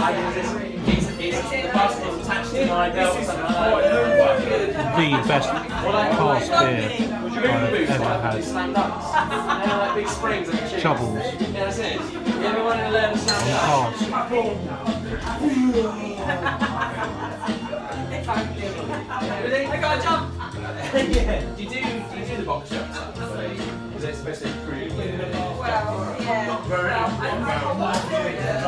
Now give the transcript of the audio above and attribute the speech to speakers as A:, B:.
A: The best cask beer I've ever had. Troubles
B: I gotta jump! Yeah. Do you do the box jumps? Is it supposed to improve? Well, yeah.